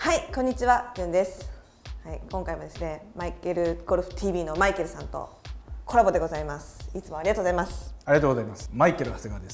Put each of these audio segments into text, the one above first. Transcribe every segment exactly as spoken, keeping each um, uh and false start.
はい、こんにちは、じゅんです。はい、今回もですね、マイケルゴルフ ティーブイ のマイケルさんとコラボでございます。いつもありがとうございます。 ありがとうございます。マイケル長谷川です。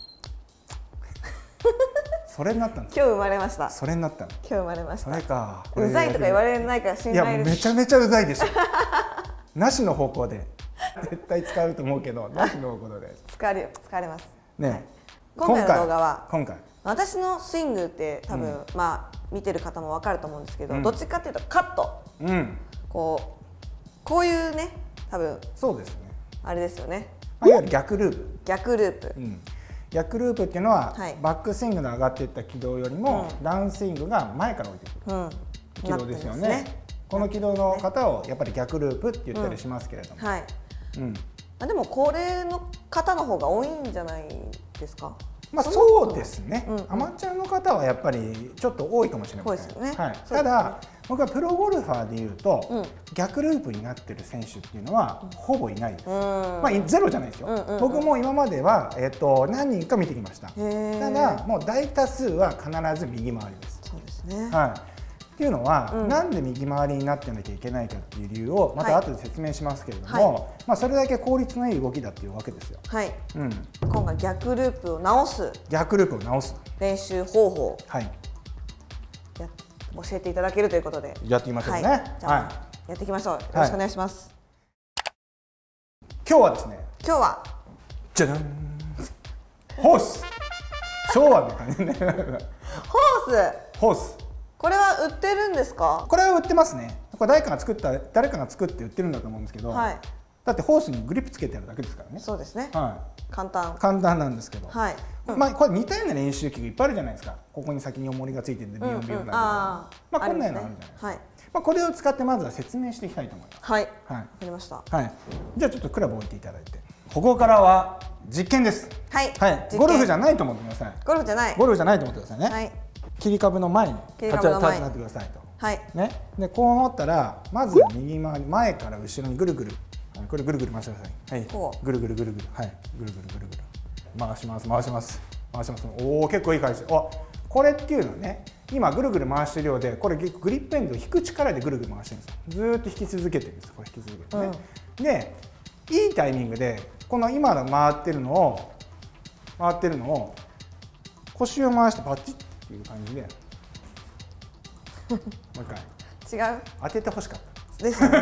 それになったんです。 今日生まれました。 それになったの。 今日生まれました。 それか。 うざいとか言われないから心配です。 いや、めちゃめちゃうざいでしょ。なしの方向で絶対使うと思うけど、なしの方向で。 使われ使われます。 ね。 はい、今回の動画は今回私のスイングって多分、うん、まあ見てる方もわかると思うんですけど、うん、どっちかっていうとカット、うん、こうこういうね、多分そうですね。 あれですよね。 いわゆる逆ループ。 逆ループ。うん、 逆ループっていうのは、はい、バックスイングの上がっていった軌道よりも、うん、ダウンスイングが前から降りてくる、うん、軌道ですよね。ね、この軌道の方をやっぱり逆ループって言ったりしますけれども、うん、はい。うん。 でもこれの方の方が多いんじゃないですか。 まあそうですね、うんうん、アマチュアの方はやっぱりちょっと多いかもしれません、ね、はい、ただ僕はプロゴルファーでいうと、うん、逆ループになってる選手っていうのはほぼいないです、うん、まあゼロじゃないですよ、うんうんうん、僕も今までは、えー、と何人か見てきました。ただもう大多数は必ず右回りです。 そうですね、 はい、っていうのは、うん、なんで右回りになってなきゃいけないかっていう理由をまた後で説明しますけれども、はい、まあそれだけ効率のいい動きだっていうわけですよ。はい。 うん。今回逆ループを直す。 逆ループを直す。 練習方法。 はい。 や教えていただけるということで。 やってみましょうね。はい。 じゃあ、はい、やっていきましょう。よろしくお願いします。 はい、今日はですね。 今日は。 じゃじゃん。ホース。昭和の感じね。ホース。 ホース。 これは売ってるんですか？ これは売ってますね。これ誰かが作った誰かが作って売ってるんだと思うんですけど、はい、だってホースにグリップつけてあるだけですからね。 そうですね。 はい。 簡単。 簡単なんですけど、はい。 うん、 まあこれ似たような練習器がいっぱいあるじゃないですか。ここに先に重りがついてるんでビヨンビヨンなんで、まあこんなのあるじゃないですか。はい。まあこれを使ってまずは説明していきたいと思います。 はい。はい。わかりました。 はい。じゃあちょっとクラブ置いていただいて、ここからは実験です。 はい。 はい。ゴルフじゃないと思ってください。 ゴルフじゃない。 ゴルフじゃないと思ってくださいね。はい。切り株の前に立ち上がってくださいと。 はい。 ね。でこう思ったらまず右回り前から後ろにぐるぐる、これぐるぐる回してください。はい。ぐるぐるぐるぐる、はい。ぐるぐるぐるぐる回します回します回します。おお結構いい感じ。おこれっていうのはね、今ぐるぐる回してるようで、これグリップエンドを引く力でぐるぐる回してるんですよ。ずーっと引き続けてるんです。これ引き続けてね。うん、でいいタイミングでこの今の回ってるのを回ってるのを腰を回してパッチっていう感じで。もう一回違う当ててほしかったですよね。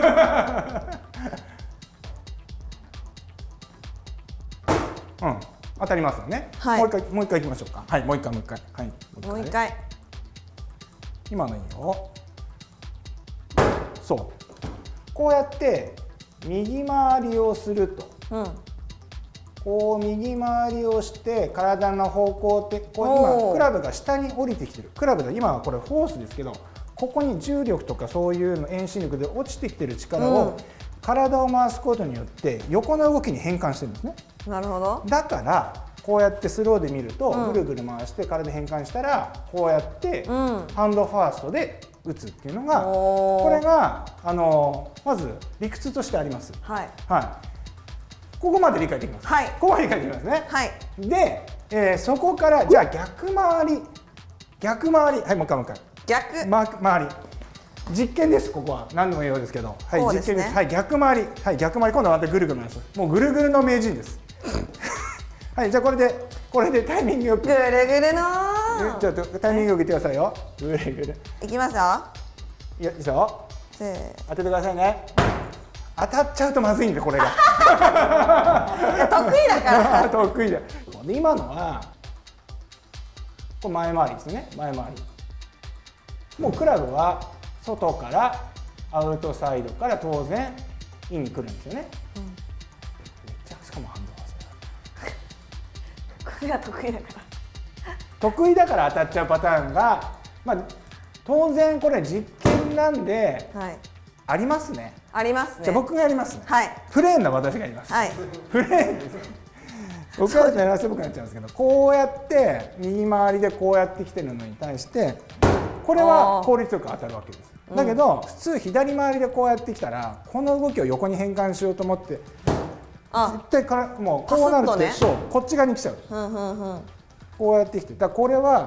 うん、当たりますよね。はい、もう一回もう一回いきましょうか。はい、もう一回もう一回、はい、 もう一回。 今のいいよ。そう、こうやって右回りをすると、うん、こう右回りをして体の方向ってこう今クラブが下に降りてきてる。クラブで今はこれフォースですけど、ここに重力とかそういうの遠心力で落ちてきてる力を体を回すことによって横の動きに変換してるんですね。 なるほど。だからこうやってスローで見ると、ぐるぐる回して体変換したらこうやってハンドファーストで打つっていうのが、これがあのまず理屈としてあります。はい、はい、ここまで理解できます。はい、ここまで理解できますね。はい、で、えー、そこからじゃあ逆回り逆回り、はい、もう一回もう一回逆、 ま、回り実験です。ここは何度も言うようですけど、はい、実験です。はい、逆回り、はい、逆回り、今度はまたぐるぐる回す。もうぐるぐるの名人です。はい、じゃあこれでこれでタイミングよくぐるぐるのちょっとタイミングよくいってくださいよ。ぐるぐるいきますよ。 いや、いいですよ。せー、当ててくださいね。当たっちゃうとまずいんで、これが得意だから得意だ。で今のはこれ前回りですね。前回りもうクラブは外からアウトサイドから当然インに来るんですよね。うん、めっちゃしかもハンドファースト。 これが得意だから。 得意だから当たっちゃうパターンが、まあ当然これ実験なんで、はい、ありますね。 ありますね。 じゃあ僕がやりますね。はい。プレーンな私がやります。はい。プレーンです。僕はやらせて僕なっちゃうんですけど、こうやって右回りでこうやってきてるのに対して。これは効率よく当たるわけです。だけど、うん、普通左回りでこうやってきたらこの動きを横に変換しようと思って絶対からもうこうなると、ね、そうこっち側に来ちゃう。こうやってきて、だからこれは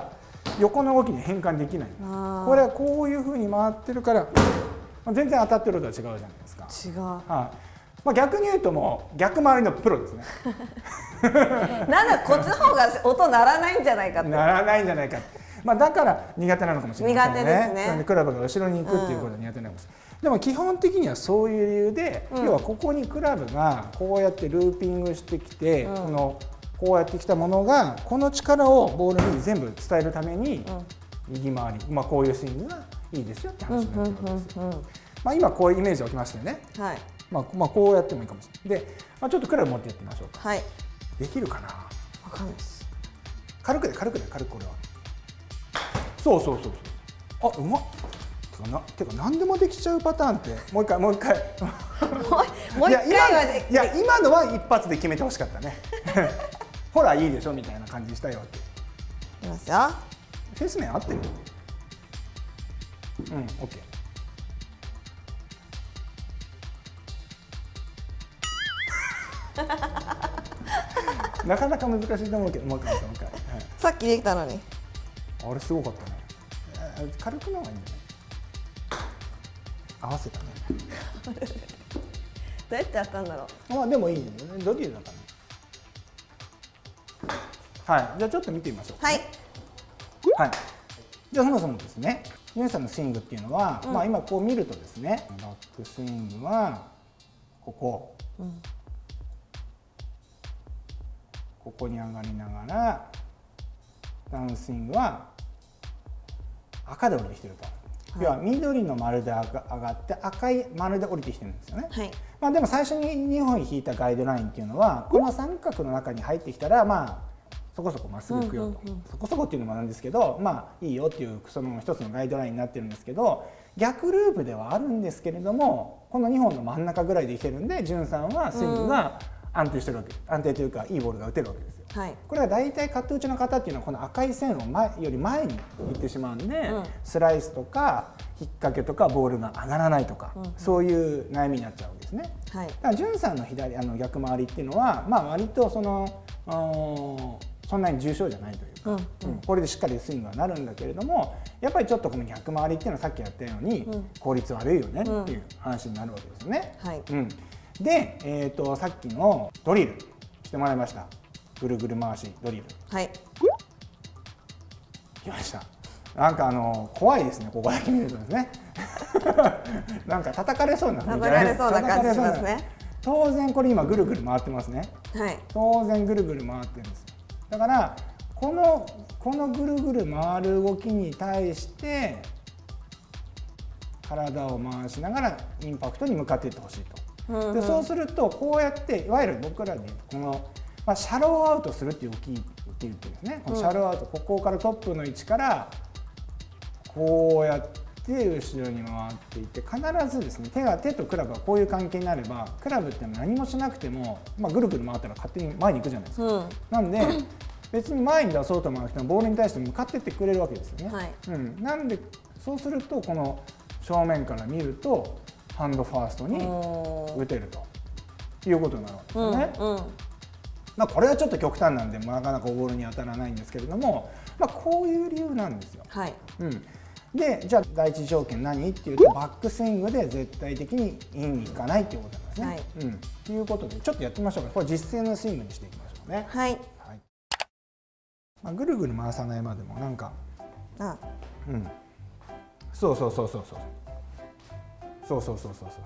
横の動きに変換できない。これはこういうふうに回ってるから、まあ、全然当たってる音は違うじゃないですか。 違う。 はい、まあ、逆に言うともう逆回りのプロですね。 なんだこっちの方が音鳴らないんじゃないかって。 鳴らないんじゃないかって。まあだから苦手なのかもしれないですね。 苦手ですね。 クラブが後ろに行くっていうことが苦手なのかもしれない。うん、でも基本的にはそういう理由で、うん、要はここにクラブがこうやってルーピングしてきて、うん、このこうやってきたものがこの力をボールに全部伝えるために、うん、右回り、まあ、こういうスイングがいいですよって話になってるわけですよ。まあ今こういうイメージが起きましたよね。はい、まあ、まあこうやってもいいかもしれない。で、まあ、ちょっとクラブ持ってやってみましょうか。はい、できるかな。 わかんないです。 軽くで軽くで軽くこれは。そうそうそうそう。あ、うまっ。てかな、てか何でもできちゃうパターンってもう一回もう一回。 もう一回はでいや今のは一発で決めてほしかったね。ほらいいでしょみたいな感じにしたいわけ。 いきますよ。 フェース面合ってる？うん、オッケー。なかなか難しいと思うけど、もう一回もう一回。 さっきできたのに。 あれすごかったね。軽くの方がいいんじゃない？合わせたね。 どうやってやったんだろう。 まあでもいいね。ドリルだから。はい。じゃあちょっと見てみましょう。はい。はい。じゃあそもそもですね、ユンさんのスイングっていうのは、うん、まあ今こう見るとですね、バックスイングはここ、うん、ここに上がりながら、ダウンスイングは赤で降りてきてると。要は緑の丸で上がって赤い丸で降りてきてるんですよね。はい、まあでも最初ににほん引いたガイドラインっていうのはこの三角の中に入ってきたらまあそこそこまっすぐ行くよと、そこそこっていうのもなんですけど、まあいいよっていうその一つのガイドラインになってるんですけど、逆ループではあるんですけれどもこのにほんの真ん中ぐらいでいけるんで、潤さんはスイングが安定してるわけ、安定というかいいボールが打てるわけですよ。はい、これは大体カット打ちの方っていうのはこの赤い線を前より前に行ってしまうんで、うん、スライスとか引っ掛けとかボールが上がらないとか、うん、そういう悩みになっちゃうわけですね。はい、だから潤さんの左あの逆回りっていうのは、まあ、割とそのそんなに重症じゃないというか、うんうん、これでしっかりスイングはなるんだけれども、やっぱりちょっとこの逆回りっていうのはさっきやったように、うん、効率悪いよねっていう話になるわけですよね。はいうん、で、えー、とさっきのドリルしてもらいました。ぐるぐる回しドリル。はい。きました。なんかあの怖いですね。ここだけ見るとですね。なんか叩かれそうな感じ。叩かれそうな感じしますね。 当然これ今ぐるぐる回ってますね。はい。当然ぐるぐる回ってるんです。だからこのこのぐるぐる回る動きに対して体を回しながらインパクトに向かっていってほしいと。でそうするとこうやっていわゆる僕らでこのまあ、シャローアウトするっていう動きって言ってるんですね。このシャローアウト、ここからトップの位置からこうやって後ろに回っていって必ずですね、手が手とクラブがこういう関係になればクラブって何もしなくても、まあ、ぐるぐる回ったら勝手に前に行くじゃないですか。うん、なんで別に前に出そうと思わなくてもボールに対して向かってってくれるわけですよね。はいうん、なんでそうするとこの正面から見るとハンドファーストに打てるということになるわけですよね。うんうんまあこれはちょっと極端なんでなかなかボールに当たらないんですけれども、まあ、こういう理由なんですよ。はいうん、でじゃあ第一条件何っていうとバックスイングで絶対的にインに行かないっていうことなんですね。はいうん、ということでちょっとやってみましょうか。これ実践のスイングにしていきましょうね。はいはいまあ、ぐるぐる回さないまでもなんかあうんそうそうそうそうそうそうそうそうそうそう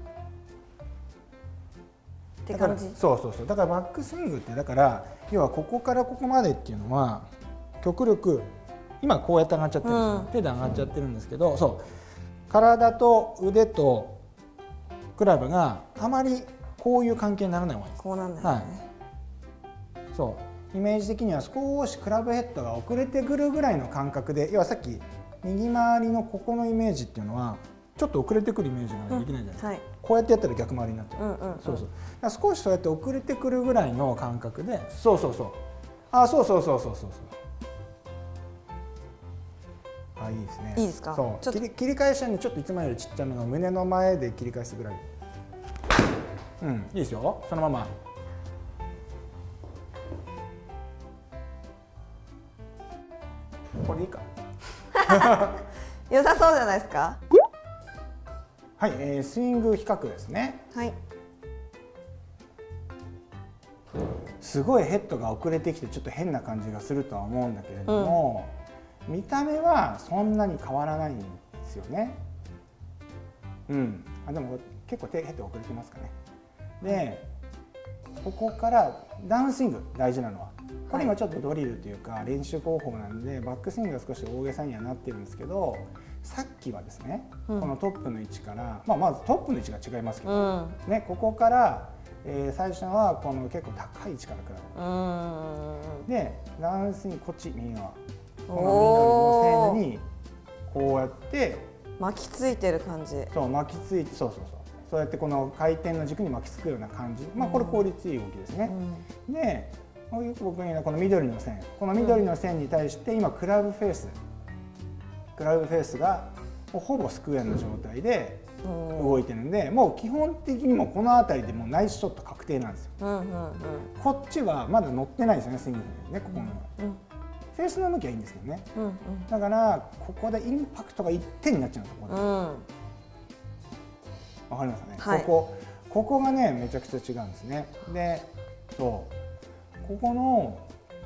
って感じ。 そうそうそうだからバックスイングってだから要はここからここまでっていうのは極力今こうやって上がっちゃってるんですよ、うん、手で上がっちゃってるんですけどそう体と腕とクラブがあまりこういう関係にならない方がいいです。 こうなんだよね、はい、 そうイメージ的には少しクラブヘッドが遅れてくるぐらいの感覚で要はさっき右回りのここのイメージっていうのはちょっと遅れてくるイメージができないじゃないですか、うんはい、こうやってやったら逆回りになっちゃう、うんうんうん、そうそうだから少しそうやって遅れてくるぐらいの感覚でそうそうそうあそうそうそうそうそうそうあいいですね。 いいですか。 そう切り切り返しはねちょっといつもよりちっちゃめの胸の前で切り返すぐらいうんいいですよそのままこれでいいか良さそうじゃないですか。 はい、えー、スイング比較ですね。 はい。 すごいヘッドが遅れてきてちょっと変な感じがするとは思うんだけれども、うん、見た目はそんなに変わらないんですよね。うん、あでも結構ヘッド遅れてますかね。でここからダウンスイング大事なのはこれ今ちょっとドリルというか練習方法なんでバックスイングが少し大げさにはなってるんですけど、さっきはですね、うん、このトップの位置から、まあ、まずトップの位置が違いますけど、うんね、ここからえー、最初はこの結構高い位置から比べる。でダウンスイングこっち右側この緑の線にこうやって巻きついてる感じ。 そう巻きついてそうそうそうそうやってこの回転の軸に巻きつくような感じ、まあこれ効率いい動きですね。うん、でよく僕が言うのはこの緑の線この緑の線に対して今クラブフェースクラブフェースがほぼスクエアの状態で動いてるんで、もう基本的にもこの辺りでもうナイスショット確定なんですよ。うんうんうん、こっちはまだ乗ってないですよね、スイングにね、ここの、うん、フェースの向きはいいんですけどね、うんうん、だからここでインパクトがいってんになっちゃうんですよ、ここで、うん、わかりますかね、はい、ここここがねめちゃくちゃ違うんですね。でそうここの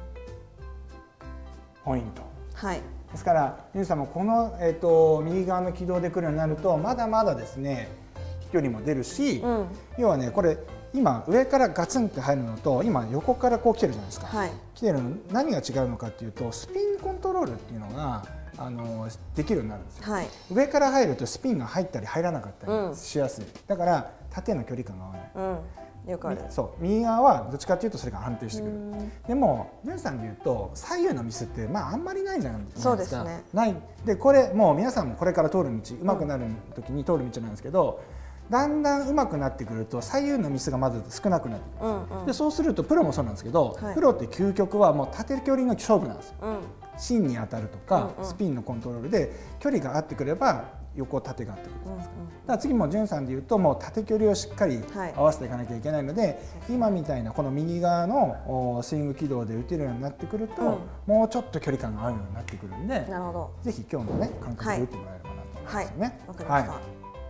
ポイント、はい、ですから皆さんもこの、えー、と右側の軌道で来るようになるとまだまだですね飛距離も出るし、うん、要はねこれ今上からガツンって入るのと今横からこう来てるじゃないですか、はい、来てるの何が違うのかっていうとスピンコントロールっていうのがあのできるようになるんですよ、はい、上から入るとスピンが入ったり入らなかったりしやすい、うん、だから縦の距離感が合わない、うんよくある。そう右側はどっちかというとそれが安定してくる。でもジュンさんで言うと左右のミスってまああんまりないじゃないですか。 そうですね。 ないでこれもう皆さんもこれから通る道上手くなる時に通る道なんですけど、だんだん上手くなってくると左右のミスがまず少なくなってきます。うんうん、でそうするとプロもそうなんですけど、はい、プロって究極はもう縦距離の勝負なんですよ。うん、芯に当たるとか、うんうん、スピンのコントロールで距離が合ってくれば横縦が合ってくるじゃないですか。だから次もジュンさんでいうともう縦距離をしっかり合わせていかなきゃいけないので、はい、今みたいなこの右側のスイング軌道で打てるようになってくると、うん、もうちょっと距離感が合うようになってくるんで、なるほどぜひ今日のね感覚で打ってもらえればなと思いますよね。 わかりました。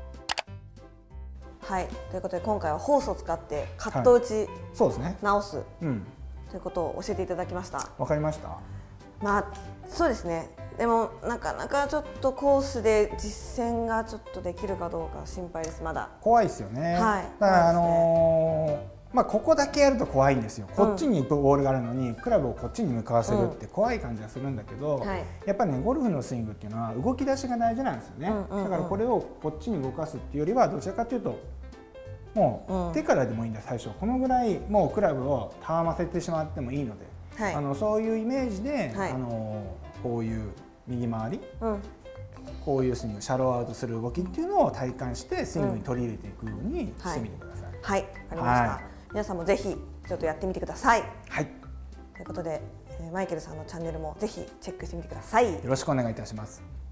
はい、ということで今回はホースを使ってカット打ち、はい、そうですね直す、うん、ということを教えていただきました。 わかりました。 まあそうですね。でもなかなかちょっとコースで実践がちょっとできるかどうか心配です。まだ怖いですよね。はい、だからあのー、まあここだけやると怖いんですよ。こっちにボールがあるのに、うん、クラブをこっちに向かわせるって怖い感じがするんだけど、うんはい、やっぱりねゴルフのスイングっていうのは動き出しが大事なんですよね。だからこれをこっちに動かすっていうよりはどちらかというともう手からでもいいんだ。最初このぐらいもうクラブをたわませてしまってもいいので、はい、あのそういうイメージで、はい、あのこういう右回り、うん、こういうスイングシャローアウトする動きっていうのを体感してスイングに取り入れていくようにしてみてください。 はい、わ、はい、かりました、はい。皆さんもぜひちょっとやってみてください。はい。ということでマイケルさんのチャンネルもぜひチェックしてみてください。 よろしくお願いいたします。